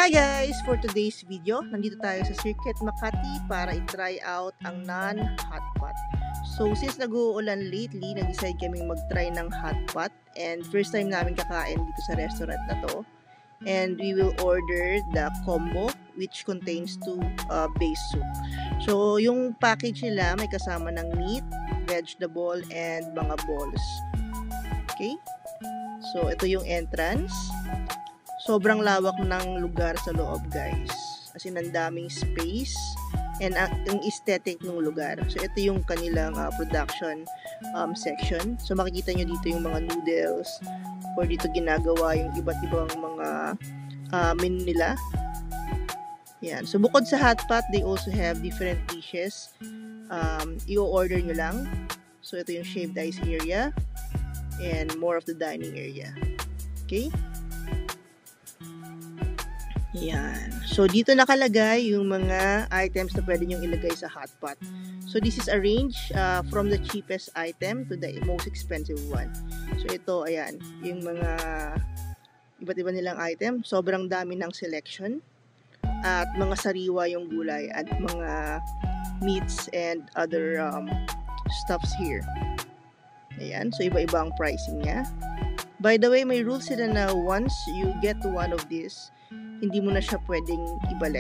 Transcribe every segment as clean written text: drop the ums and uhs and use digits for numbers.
Hi guys! For today's video, nandito tayo sa Circuit Makati para i-try out ang non-hot pot. So since nag-uulan lately, nag-decide kaming mag-try ng hot pot and first time namin kakain dito sa restaurant na to. And we will order the combo which contains 2 base soup. So yung package nila may kasama ng meat, vegetable, and mga balls. Okay? So ito yung entrance. Sobrang lawak ng lugar sa loob, guys. As in, ang daming space and ang aesthetic ng lugar. So, ito yung kanilang production section. So, makikita nyo dito yung mga noodles or dito ginagawa yung iba't ibang mga menu nila. Yan. So, bukod sa hot pot, they also have different dishes. I-order nyo lang. So, ito yung shaved ice area and more of the dining area. Okay? Yan. So, dito nakalagay yung mga items na pwede nyong ilagay sa hot pot. So, this is arranged from the cheapest item to the most expensive one. So, ito, ayan, yung mga iba't iba nilang item. Sobrang dami ng selection. At mga sariwa yung gulay at mga meats and other stuffs here. Ayan. So, iba-iba ang pricing niya. By the way, may rules sila na once you get one of these, hindi mo na siya pwedeng ibalik.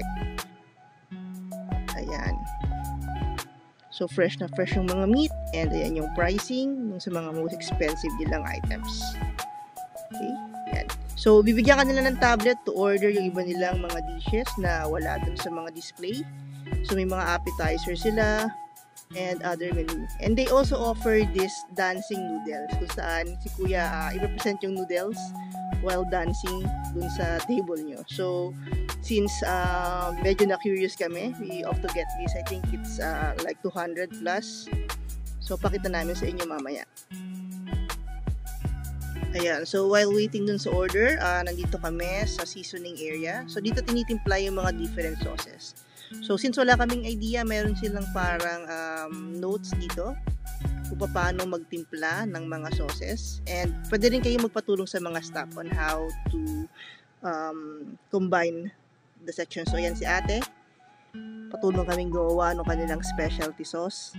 Ayan. So, fresh na fresh yung mga meat. And ayan yung pricing sa mga most expensive nilang items. Okay? Ayan. So, bibigyan ka nila ng tablet to order yung iba nilang mga dishes na wala dun sa mga display. So, may mga appetizer sila and other menu. And they also offer this dancing noodles kung saan si Kuya i-represent yung noodles while dancing dun sa table nyo. So, since medyo na-curious kami, we opt to get this. I think it's like 200 plus. So, pakita namin sa inyo mamaya. Ayan. So, while waiting dun sa order, nandito kami sa seasoning area. So, dito tinitimpla yung mga different sauces. So, since wala kaming idea, meron silang parang notes dito kung paano magtimpla ng mga sauces. And pwede rin kayo magpatulong sa mga staff on how to combine the sections. So, yan si ate. Patulong kaming gawa ng kanilang specialty sauce.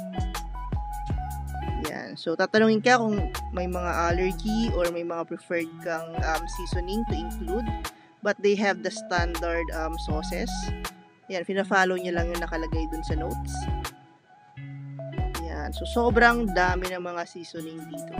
Yan. So, tatanungin ka kung may mga allergy or may mga preferred kang seasoning to include. But they have the standard sauces. Yan, pina-follow nyo lang yung nakalagay dun sa notes. Yan. So, sobrang dami ng mga seasoning dito.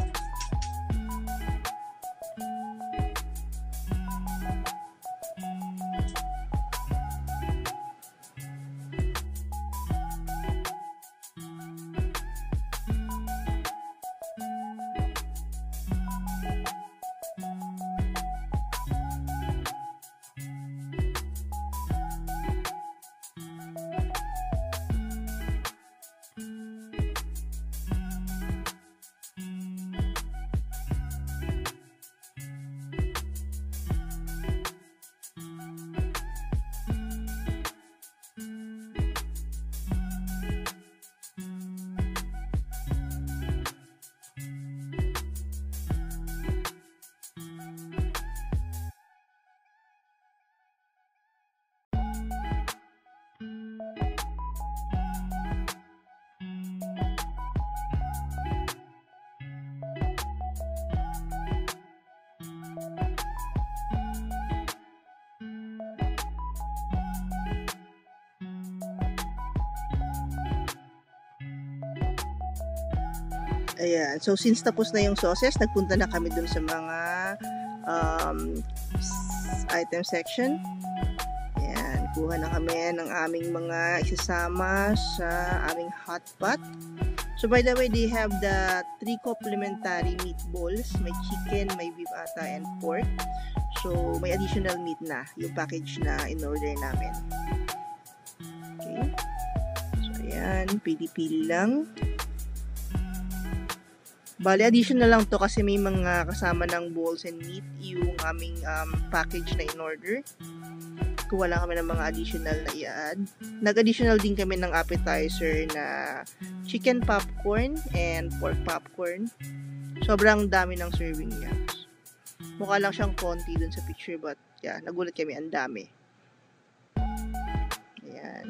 Ayan. So, since tapos na yung sauces, nagpunta na kami dun sa mga item section. Ayan. Kuha na kami ng aming mga isasama sa aming hot pot. So, by the way, they have the 3 complementary meatballs. May chicken, may beef ata, and pork. So, may additional meat na yung package na in-order namin. Okay. So, ayan. Pili-pili lang. Bali, additional lang to kasi may mga kasama ng balls and meat yung aming package na in-order. Kuha lang kami ng mga additional na i-add. Nag-additional din kami ng appetizer na chicken popcorn and pork popcorn. Sobrang dami ng serving niya. Mukha lang siyang konti dun sa picture but yeah, nagulat kami, ang dami. Ayan.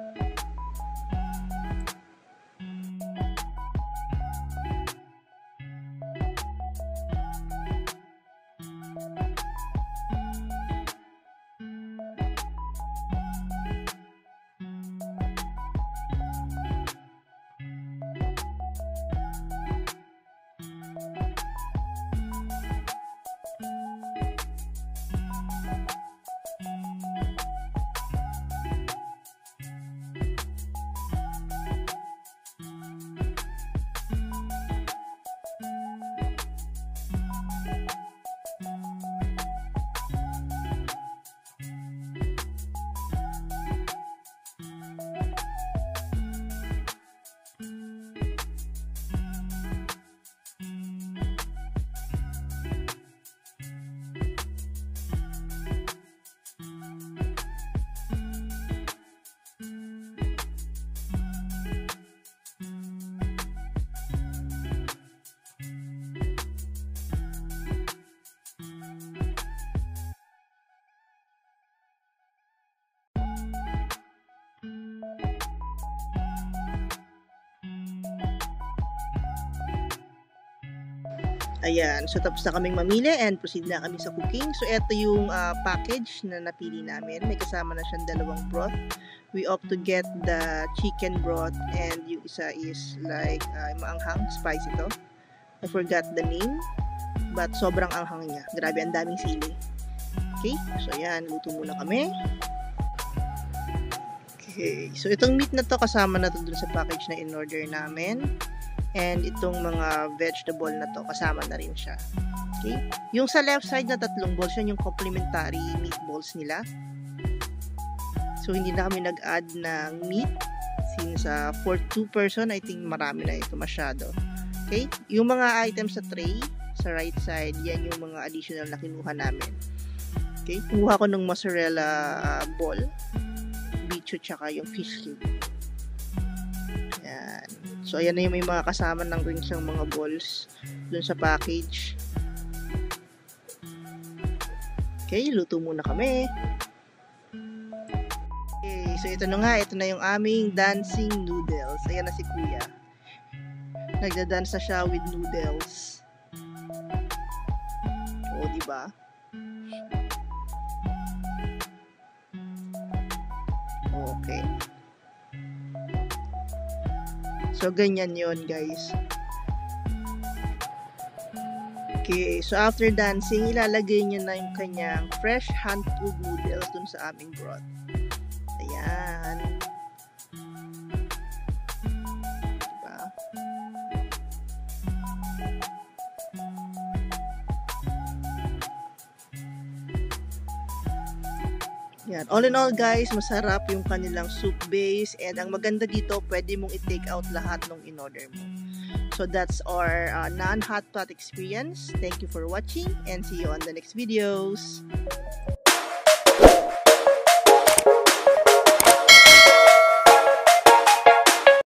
Ayan, so tapos na kaming mamili and proceed na kami sa cooking. So ito yung package na napili namin. May kasama na siyang dalawang broth. We opt to get the chicken broth and yung isa is like maanghang, spicy to. I forgot the name, but sobrang anghang niya. Grabe, ang daming sili. Okay, so ayan, luto muna kami. Okay, so itong meat na to kasama na to dun sa package na in-order namin. And itong mga vegetable na to, kasama na rin siya. Okay? Yung sa left side na tatlong balls, yun yung complimentary meatballs nila. So, hindi na kami nag-add ng meat. Since for 2 person, I think marami na ito masyado. Okay? Yung mga items sa tray, sa right side, yan yung mga additional na kinuha namin. Okay? Kumuha ko ng mozzarella ball, bicho, tsaka yung fish cube. Yan. So, ayan na yung may mga kasama ng rin siyang mga balls dun sa package. Okay, luto muna kami. Okay, so ito na nga. Ito na yung aming dancing noodles. Ayan na si Kuya. Nagda-dance na siya with noodles. O, diba? Okay. So, ganyan yon guys. Okay, so after dancing, ilalagay niya na yung kanyang fresh hand-pulled noodles dun sa aming broth. Ayan. Diba? Yan. All in all guys, masarap yung kanilang soup base and ang maganda dito, pwede mong i-take out lahat ng in-order mo. So that's our non-hot pot experience. Thank you for watching and see you on the next videos.